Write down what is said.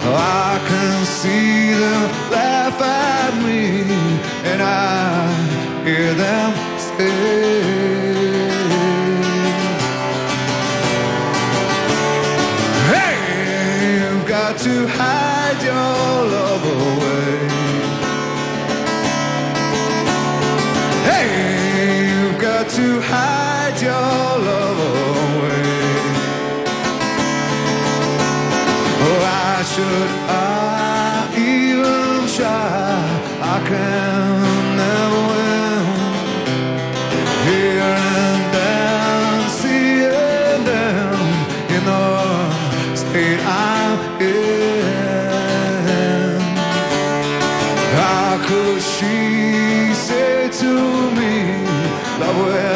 I can see them laugh at me, and I hear them say, hey, you've got to hide your love away. Hey, you've got to hide your love away. Why should I even try? I can never win. Hearing them, seeing them in the state I'm in. How could she say to me, love will